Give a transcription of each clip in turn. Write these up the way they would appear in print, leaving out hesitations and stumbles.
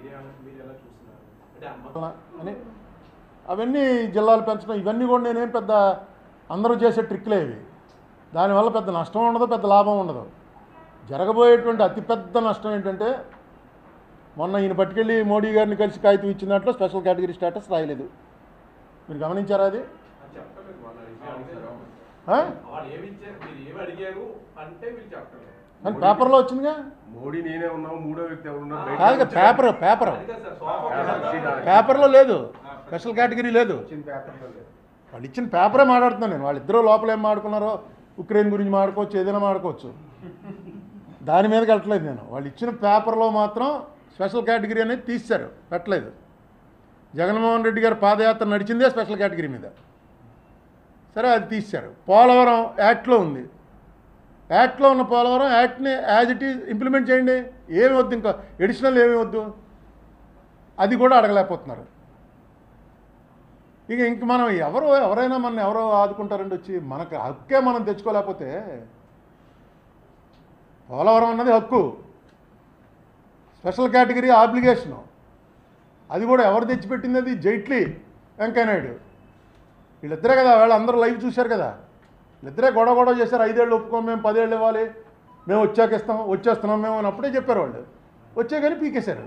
అని అవన్నీ జిల్లాలు పెంచడం ఇవన్నీ కూడా నేనేం పెద్ద అందరూ చేసే ట్రిక్లే ఇవి. దానివల్ల పెద్ద నష్టం ఉండదు, పెద్ద లాభం ఉండదు. జరగబోయేటువంటి అతిపెద్ద నష్టం ఏంటంటే మొన్న ఈయన పట్టుకెళ్ళి మోడీ గారిని కలిసి కాగితం ఇచ్చిన దాంట్లో స్పెషల్ కేటగిరీ స్టేటస్ రాయలేదు. మీరు గమనించారా అది? కానీ పేపర్లో వచ్చిందిగా. మోడీ నేనే ఉన్నావు, మూడో వ్యక్తి ఎవరున్నారు కాదుగా, పేపర్లో లేదు, స్పెషల్ కేటగిరీ లేదు. వాళ్ళు ఇచ్చిన పేపరే మాట్లాడుతున్నాను నేను. వాళ్ళిద్దరూ లోపల ఏం మాట్లాడుకున్నారో ఉక్రెయిన్ గురించి మాట్లాడుకోవచ్చు, ఏదైనా మాట్లాడుకోవచ్చు, దాని మీదకి వెళ్ళట్లేదు నేను. వాళ్ళు ఇచ్చిన పేపర్లో మాత్రం స్పెషల్ కేటగిరీ అనేది తీశారు, పెట్టలేదు. జగన్మోహన్ రెడ్డి గారు పాదయాత్ర నడిచిందే స్పెషల్ కేటగిరీ మీద, సరే అది తీశారు. పోలవరం యాక్ట్లో ఉంది, యాక్ట్లో ఉన్న పోలవరం యాక్ట్ని యాజ్ ఇట్ ఈజ్ ఇంప్లిమెంట్ చేయండి, ఏమి వద్దు, ఇంకా ఎడిషనల్ ఏమి వద్దు, అది కూడా అడగలేకపోతున్నారు. ఇంక మనం ఎవరైనా మన ఎవరో ఆదుకుంటారండి వచ్చి, మనకు హక్కే మనం తెచ్చుకోలేకపోతే. పోలవరం అన్నది హక్కు, స్పెషల్ కేటగిరీ ఆబ్లిగేషను, అది కూడా ఎవరు తెచ్చిపెట్టింది? అది జైట్లీ, వెంకయ్యనాయుడు, వీళ్ళిద్దరే కదా. వాళ్ళందరూ లైవ్ చూశారు కదా, వీళ్ళిద్దరే గొడవ చేశారు. 5 ఏళ్ళు ఒప్పుకోం, మేము 10 ఏళ్ళు ఇవ్వాలి, మేము వచ్చేస్తున్నాం మేము అని అప్పుడే చెప్పారు వాళ్ళు. వచ్చే కానీ పీకేశారు.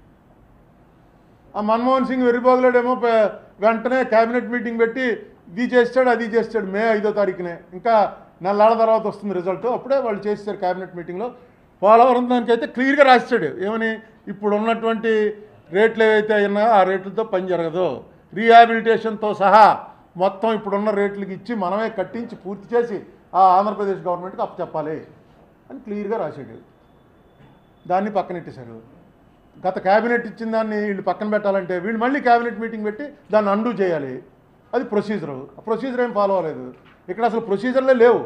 ఆ మన్మోహన్ సింగ్ వెర్రిబాగులాడేమో వెంటనే క్యాబినెట్ మీటింగ్ పెట్టి ఇది చేస్తాడు అది చేస్తాడు. మే 5వ తారీఖునే, ఇంకా నెలల తర్వాత వస్తుంది రిజల్ట్, అప్పుడే వాళ్ళు చేస్తారు క్యాబినెట్ మీటింగ్లో. పోలవరం దానికైతే క్లియర్గా రాస్తాడు ఏమని, ఇప్పుడు ఉన్నటువంటి రేట్లు ఏవైతే ఉన్నాయో ఆ రేట్లతో పని జరగదు, రీహాబిలిటేషన్తో సహా మొత్తం ఇప్పుడున్న రేట్లకి ఇచ్చి మనమే కట్టించి పూర్తి చేసి ఆ ఆంధ్రప్రదేశ్ గవర్నమెంట్కి అప్పచెప్పాలి అని క్లియర్గా రాశాడు. దాన్ని పక్కనెట్టేశారు. గత క్యాబినెట్ ఇచ్చిన దాన్ని వీళ్ళు పక్కన పెట్టాలంటే వీళ్ళు మళ్ళీ క్యాబినెట్ మీటింగ్ పెట్టి దాన్ని అండూ చేయాలి. అది ప్రొసీజరు. ఆ ప్రొసీజర్ ఏం ఫాలో అవ్వలేదు. ఇక్కడ అసలు ప్రొసీజర్లే లేవు.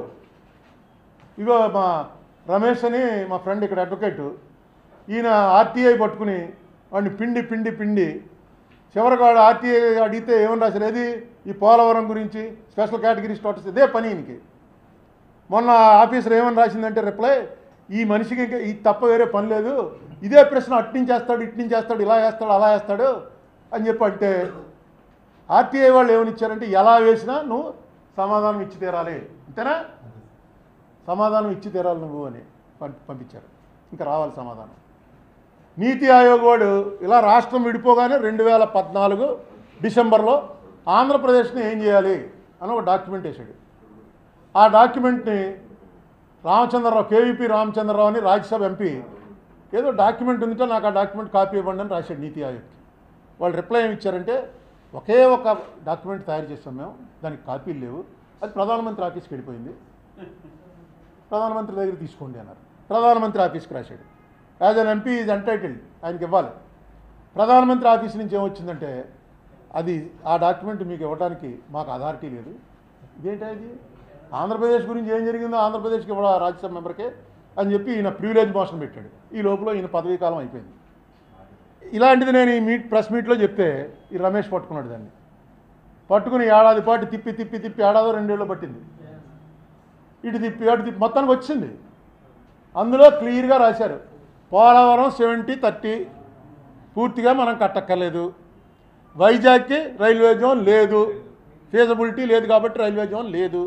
ఇగో మా రమేష్ అని మా ఫ్రెండ్ ఇక్కడ అడ్వకేటు, ఈయన ఆర్టీఐ పట్టుకుని వాడిని పిండి చివరికి వాడు ఆర్టీఐ అడిగితే ఏమని రాశారు? ఏది ఈ పోలవరం గురించి స్పెషల్ కేటగిరీ స్టేటస్, ఇదే పని ఈయనకి. మొన్న ఆఫీసర్ ఏమని రాసిందంటే రిప్లై, ఈ మనిషికి ఇంకా ఇది తప్ప వేరే పని లేదు, ఇదే ప్రశ్న అట్నుంచి చేస్తాడు ఇట్నుంచి చేస్తాడు ఇలా చేస్తాడు అలా చేస్తాడు అని చెప్పి అంటే, ఆర్టీఐ వాళ్ళు ఏమని ఇచ్చారంటే ఎలా వేసినా నువ్వు సమాధానం ఇచ్చి తీరాలి, అంతేనా? సమాధానం ఇచ్చి తీరాలి నువ్వు అని పంపించారు. ఇంకా రావాలి సమాధానం. నీతి ఆయోగ్ వాడు ఇలా రాష్ట్రం విడిపోగానే 2014 డిసెంబర్లో ఆంధ్రప్రదేశ్ని ఏం చేయాలి అని ఒక డాక్యుమెంట్ వేశాడు. ఆ డాక్యుమెంట్ని రామచంద్రరావు, కేవీపీ రామచంద్రరావు అని రాజ్యసభ ఎంపీ, ఏదో డాక్యుమెంట్ ఉందితో నాకు ఆ డాక్యుమెంట్ కాపీ ఇవ్వండి అని రాశాడు నీతి ఆయోగ్కి. వాళ్ళు రిప్లై ఏమి ఇచ్చారంటే, ఒకే ఒక డాక్యుమెంట్ తయారు చేస్తాం మేము, దానికి కాపీలు లేవు, అది ప్రధానమంత్రి ఆఫీస్కి వెళ్ళిపోయింది, ప్రధానమంత్రి దగ్గర తీసుకోండి అన్నారు. ప్రధానమంత్రి ఆఫీస్కి రాశాడు. As an MP is entitled, ఆయనకి ఇవ్వాలి. ప్రధానమంత్రి ఆఫీస్ నుంచి ఏమొచ్చిందంటే, అది ఆ డాక్యుమెంట్ మీకు ఇవ్వడానికి మాకు అథారిటీ లేదు. ఇదేంటి? ఆంధ్రప్రదేశ్ గురించి ఏం జరిగిందో ఆంధ్రప్రదేశ్కి ఇవ్వడం రాజ్యసభ మెంబర్కే అని చెప్పి ఈయన ప్రివిలేజ్ మోషన్ పెట్టాడు. ఈ లోపల ఈయన పదవీ కాలం అయిపోయింది. ఇలాంటిది నేను ఈ ప్రెస్ మీట్లో చెప్తే ఈ రమేష్ పట్టుకున్నాడు. దాన్ని పట్టుకుని ఏడాది పాటు తిప్పి ఏడాదో 2 ఏళ్ళు పట్టింది. ఇటు తిప్పి మొత్తానికి వచ్చింది. అందులో క్లియర్గా రాశారు, పోలవరం 70-30 పూర్తిగా మనం కట్టక్కర్లేదు, వైజాగ్కి రైల్వే జోన్ లేదు, ఫీజబిలిటీ లేదు కాబట్టి రైల్వే జోన్ లేదు.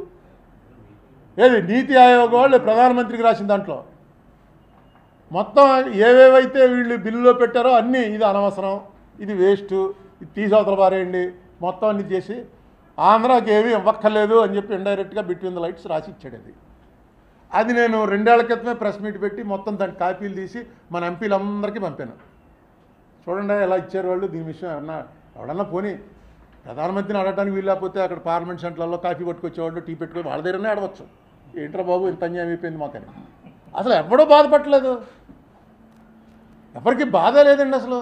ఏది నీతి ఆయోగ్ వాళ్ళు ప్రధానమంత్రికి రాసిన దాంట్లో మొత్తం ఏవేవైతే వీళ్ళు బిల్లులో పెట్టారో అన్నీ ఇది అనవసరం, ఇది వేస్ట్, ఇది తీసవతల పారేయండి, మొత్తం అన్ని చేసి ఆంధ్రాకి ఏమీ ఇవ్వక్కర్లేదు అని చెప్పి ఇండైరెక్ట్గా బిట్వీన్ ద లైట్స్ రాసి ఇచ్చాడు. అది నేను 2 ఏళ్ల క్రితమే ప్రెస్ మీట్ పెట్టి మొత్తం దాని కాపీలు తీసి మన ఎంపీలందరికీ పంపాను. చూడండి ఎలా ఇచ్చారు వాళ్ళు. దీని విషయం ఎవడన్నా పోనీ ప్రధానమంత్రిని అడగడానికి వీళ్ళకపోతే అక్కడ పార్లమెంట్ సెంటర్లలో కాఫీ పట్టుకొచ్చేవాళ్ళు, టీ పెట్టుకొని వాళ్ళ దగ్గరనే అడగచ్చు. ఏంట్రా బాబు ఇంత అన్యాయం అయిపోయింది మాకని. అసలు ఎవడో బాధపడలేదు, ఎవరికి బాధ లేదండి అసలు.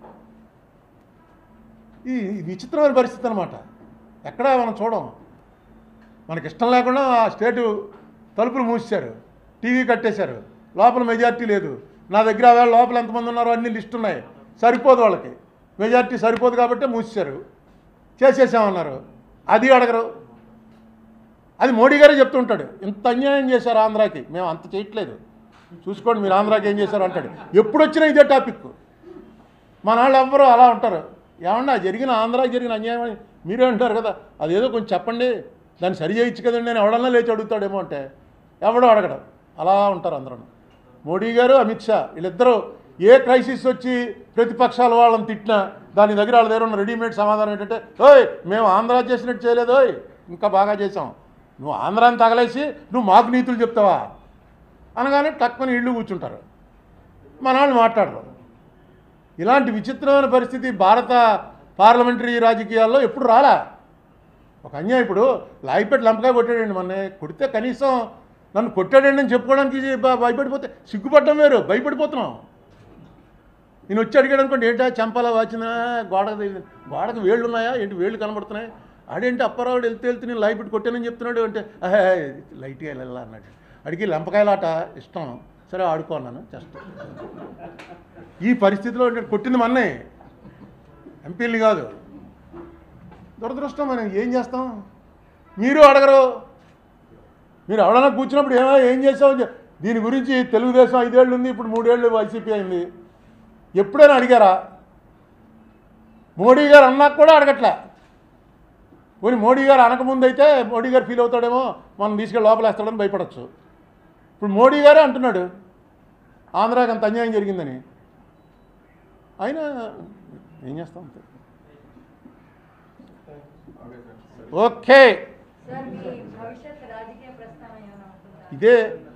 ఈ విచిత్రమైన పరిస్థితి అనమాట. ఎక్కడా మనం చూడం. మనకి ఇష్టం లేకుండా ఆ స్టేటు తలుపులు మూసేశారు, టీవీ కట్టేశారు, లోపల మెజార్టీ లేదు. నా దగ్గర వేళ లోపల ఎంతమంది ఉన్నారో అన్ని లిస్ట్ ఉన్నాయి, సరిపోదు వాళ్ళకి, మెజార్టీ సరిపోదు కాబట్టి మూసేశారు, చేసేసామన్నారు. అది అడగరు. అది మోడీ గారే చెప్తుంటాడు, ఇంత అన్యాయం చేశారు ఆంధ్రాకి, మేము అంత చేయట్లేదు, చూసుకోండి మీరు ఆంధ్రాకి ఏం చేశారు అంటాడు. ఎప్పుడు వచ్చినా ఇదే టాపిక్. మన వాళ్ళు ఎవ్వరూ అలా ఉంటారు. ఏమన్నా జరిగిన ఆంధ్రాకి జరిగిన అన్యాయం అని మీరే అంటారు కదా, అదేదో కొంచెం చెప్పండి, దాన్ని సరి చేయొచ్చు కదండి నేను ఎవడన్నా లేచి అడుగుతాడేమో అంటే ఎవడో అడగడం. అలా ఉంటారు అందరూ. మోడీ గారు అమిత్ షా వీళ్ళిద్దరూ ఏ క్రైసిస్ వచ్చి ప్రతిపక్షాల వాళ్ళని తిట్టినా దాని దగ్గర వాళ్ళ దగ్గర ఉన్న రెడీమేడ్ సమాధానం ఏంటంటే, ఓయ్ మేము ఆంధ్రా చేసినట్టు చేయలేదు, ఓయ్ ఇంకా బాగా చేసాం, నువ్వు ఆంధ్రాని తగలేసి నువ్వు మాకు నీతులు చెప్తావా అనగానే టక్కుని ఇళ్ళు కూర్చుంటారు, మన వాళ్ళు మాట్లాడరు. ఇలాంటి విచిత్రమైన పరిస్థితి భారత పార్లమెంటరీ రాజకీయాల్లో ఎప్పుడు రాలా. ఒక అన్యాయం. ఇప్పుడు లాయిపెట్టి లంపకాయ కొట్టాడండి, మొన్నే కొడితే కనీసం నన్ను కొట్టాడండి అని చెప్పుకోవడానికి భయపడిపోతే సిగ్గుపడడం వేరు, భయపడిపోతున్నాం. నేను వచ్చి అడిగాడు అనుకోండి, ఏంటా చంపాలా వాచిన గోడకు వేళ్ళు ఉన్నాయా ఏంటి, వేళ్ళు కనబడుతున్నాయి, ఆడేంటి అప్పారావుడు వెళ్తే నేను లాయిపెట్టి కొట్టానని చెప్తున్నాడు అంటే లైట్గా వెళ్ళాలా అన్నాడు. అడిగి లంపకాయలాట ఇష్టం, సరే ఆడుకో అన్నాను చేస్తాను. ఈ పరిస్థితిలో కొట్టింది మన్నే, ఎంపీలు కాదు. దురదృష్టం. మనం ఏం చేస్తాం? మీరు అడగరు. మీరు ఎవడన్నా కూర్చున్నప్పుడు ఏం చేసావు దీని గురించి, తెలుగుదేశం 5 ఏళ్ళు ఉంది, ఇప్పుడు 3 ఏళ్ళు వైసీపీ అయింది, ఎప్పుడైనా అడిగారా? మోడీ గారు అన్నాక కూడా అడగట్లే. పోనీ మోడీ గారు అనకముందు అయితే మోడీ గారు ఫీల్ అవుతాడేమో, మనం తీసుకెళ్ళి లోపలేస్తాడని భయపడచ్చు. ఇప్పుడు మోడీ గారే అంటున్నాడు ఆంధ్రాకి అంత అన్యాయం జరిగిందని. అయినా ఏం చేస్తాం? ఓకే, ఇదే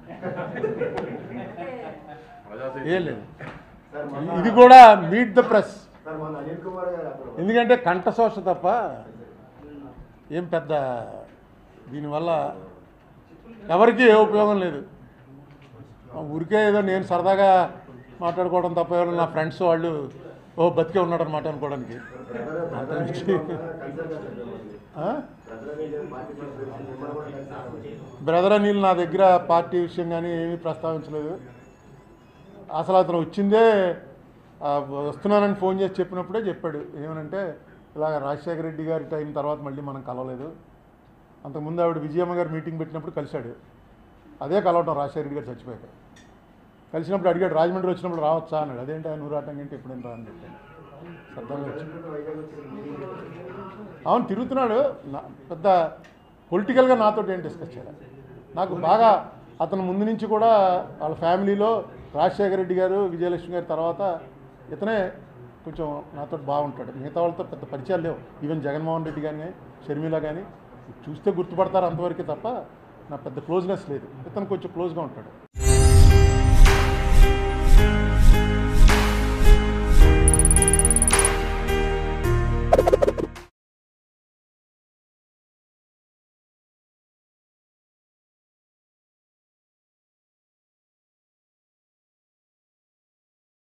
ఏం లేదు. ఇది కూడా మీట్ ద ప్రెస్. ఎందుకంటే కంఠశోష తప్ప ఏం పెద్ద దీనివల్ల ఎవరికీ ఏ ఉపయోగం లేదు. ఊరికే ఏదో నేను సరదాగా మాట్లాడుకోవడం తప్ప ఎవరు నా ఫ్రెండ్స్ వాళ్ళు బతికే ఉన్నాడు అనమాట అనుకోవడానికి. బ్రదర్ అనిల్ నా దగ్గర పార్టీ విషయం కానీ ఏమీ ప్రస్తావించలేదు. అసలు అతను వచ్చిందే వస్తున్నానని ఫోన్ చేసి చెప్పినప్పుడే చెప్పాడు. ఏమనంటే ఇలాగ రాజశేఖర రెడ్డి గారి టైం తర్వాత మళ్ళీ మనం కలవలేదు, అంతకుముందు ఆవిడ విజయమ్మ గారు మీటింగ్ పెట్టినప్పుడు కలిశాడు, అదే కలవటం రాజశేఖర రెడ్డి గారు చచ్చిపోయాక. కలిసినప్పుడు అడిగాడు రాజమండ్రి వచ్చినప్పుడు రావచ్చా అన్నాడు. అదేంటి నువ్వు రావటం ఏంటి ఎప్పుడైనా రా అని చెప్పాను. సరదాగా వచ్చి అవును తిరుగుతున్నాడు. పెద్ద పొలిటికల్గా నాతో ఏం డిస్కస్ చేయాలి. నాకు బాగా అతను ముందు నుంచి కూడా వాళ్ళ ఫ్యామిలీలో రాజశేఖర రెడ్డి గారు విజయలక్ష్మి గారి తర్వాత ఇతనే కొంచెం నాతో బాగుంటాడు. మిగతా వాళ్ళతో పెద్ద పరిచయాలు లేవు. ఈవెన్ జగన్మోహన్ రెడ్డి కానీ షర్మిల కానీ చూస్తే గుర్తుపడతారు అంతవరకే తప్ప నా పెద్ద క్లోజ్నెస్ లేదు. ఇతను కొంచెం క్లోజ్గా ఉంటాడు.